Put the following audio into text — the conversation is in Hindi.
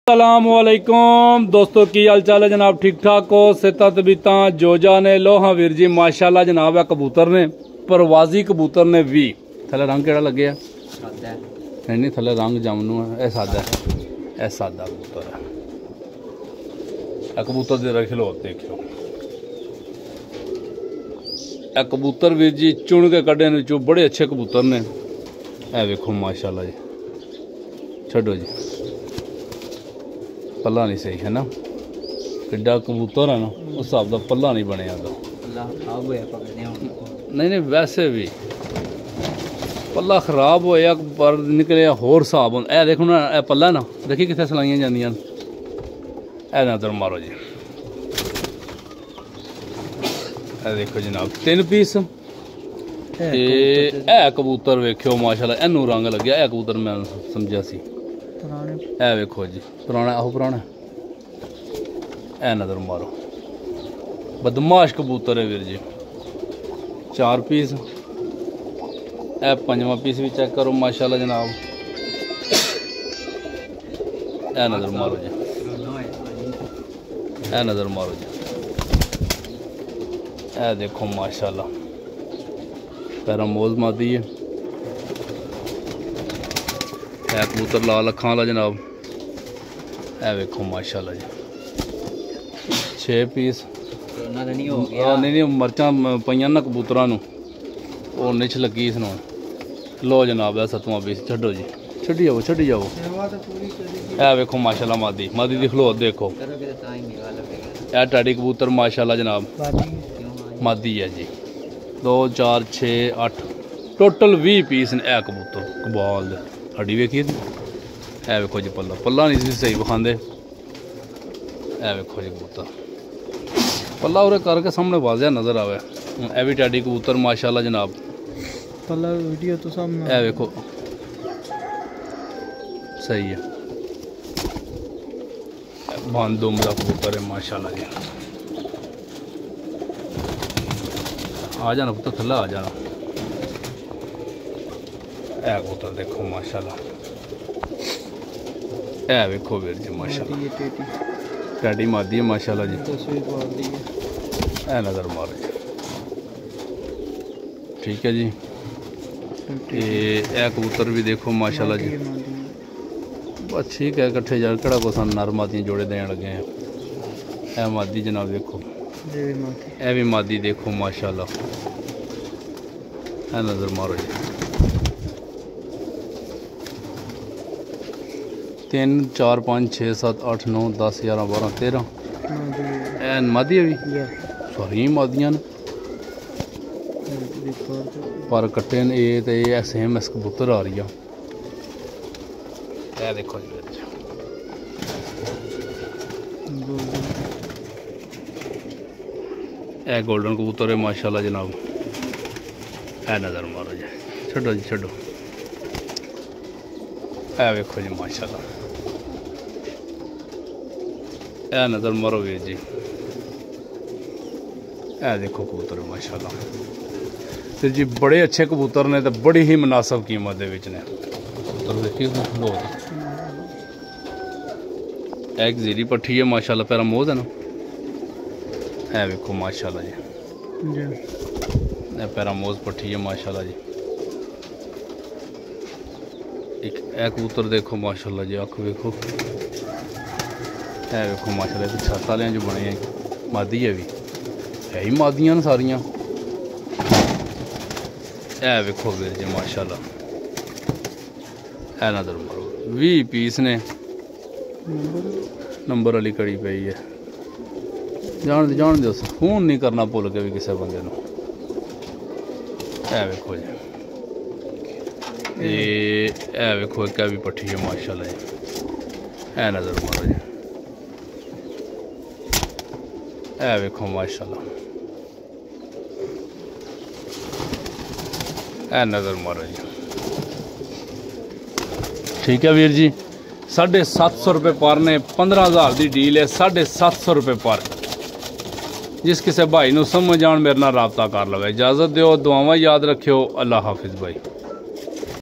अस्सलामुअलैकुम दोस्तों, की हाल चाल है जनाब? ठीक ठाक हो? सेहत तबीयतां जोजा ने लो हाँ वीर जी माशाल्लाह जनाब। है कबूतर ने परवाजी कबूतर ने भी थले रंग केड़ा लगे है? नहीं थले रंग जामनू है। सादा है, ए सादा कबूतर है। कबूतर दे रखे लो देखियो, ए कबूतर वीर जी चुन के कड्डे ने चो बड़े अच्छे कबूतर ने। ए वेखो माशाल्लाह जी, छड्डो जी पल्ला नहीं सही है ना, किड्डा कबूतर है ना उस हिसाब का पल्ला नहीं बनया। नहीं वैसे भी पल्ला खराब होया पर निकले होर हिसाब होंदा। ए देखो ना ए पल्ला ना देखी कितने सलाइयां जांदियां। ए नजर मारो जी, ए देखो जनाब 3 पीस। ए कबूतर वेख्यो माशाल्लाह, एनू रंग लग्या। ए कबूतर मैं समझा सी। ए वेखो जी पुराना, आहो पुराना। ए नजर मारो, बदमाश कबूतर है वीर जी। 4 पीस। ए 5वां पीस भी चेक करो माशाल्लाह जनाब। ए नजर मारो जी, ए नजर मारो जी। ए देखो माशाल्लाह पैरा मोज मादी है। ए कबूतर लाल अखां वाला जनाब। ए वेखो माशाल्लाह जी 6 पीस। नहीं मर्चा पईयां ना कबूतरां नूं, वो निछ लगी इस नूं। लो जनाब है 7वां पीस। छड्डो जी, छड्डी जाओ छड्डी जाओ। ए वेखो माशाल्लाह मादी, मादी दी खलोत देखो। ए टाडी कबूतर माशाल्लाह जनाब मादी है जी। 2 4 6 8 टोटल 20 पीस ने। ए कबूतर कबाल दे हड्डी वेखिए। ए वेखो जी पल्ला, पल्ला नहीं सही विखांदे। ए वेखो जी कबूतर पल्ला उरे करके सामने वाजिया नजर आवे। ए भी टाडी कबूतर माशाल्लाह जनाब। पल्ला वीडियो तो सामने। ए वेखो सही है, बांध उम्दा कबूतर है माशाल्लाह जी। आ जाना पुत्र थल्ला आ जाना। ए कबूतर देखो माशाल्लाह। ए वेखो वीर जी माशाल्लाह टाडी मादी है माशाल्लाह जी। ए नजर मारो जी, ठीक है जी। ए कबूतर भी देखो माशाल्लाह जी। बस ठीक है कट्ठे यार कड़ा को सन नर मादियां जोड़े देने लगे हैं। ए मादी जनाब देखो, ए भी मादी देखो माशाल्लाह। ए नजर मारो जी। 3 4 5 6 7 8 9 10 11 12 13 ए मादी है भी सारी मादियां ने पर कट्टे ने। ये सेम इस कबूतर आ रही है। ए देखो जी ए गोल्डन कबूतर है माशाल्लाह जनाब। ए नजर मारो जी, छड्डो जी छड्डो। ए वेखो जी माशाल्लाह। ए नजर मारो वीर जी। ए देखो कबूतर माशाल्लाह वीर जी बड़े अच्छे कबूतर ने, तो बड़ी ही मुनासिब कीमत दे विच ने कबूतर। देखिए बहुत एक जीरी पट्ठी है माशाल्लाह, पैरा मोज है ना। ए वेखो माशाल्लाह जी, ए पैरा मोज पट्ठी है माशाल्लाह जी। एक ए कबूतर देखो माशाल्लाह जी, अख वेखो। ए वेखो माशाल्लाह छत वाले जो बने हैं मादी है भी है ही मादियां सारियां। ए वेखो वीर जी माशाल्लाह। ए नजर मारो 20 पीस ने। नंबर वाली कड़ी पई है। जान दो फोन नहीं करना भुल के भी किसी बंदे नूं। ए वेखो जी, ए वेखो एक भी पट्ठी है माशाल्लाह जी। ए नजर मारो जी, ए वेखो माशाल्लाह। ए नजर मारो जी, ठीक है वीर जी। 750 रुपये पर ने। 15,000 की डील है। 750 रुपये पर। जिस किसी भाई नूं समझ आण मेरे नाल राबता कर लवे। इजाजत दिओ, दुआवां याद रखियो। अल्लाह हाफिज़ भाई।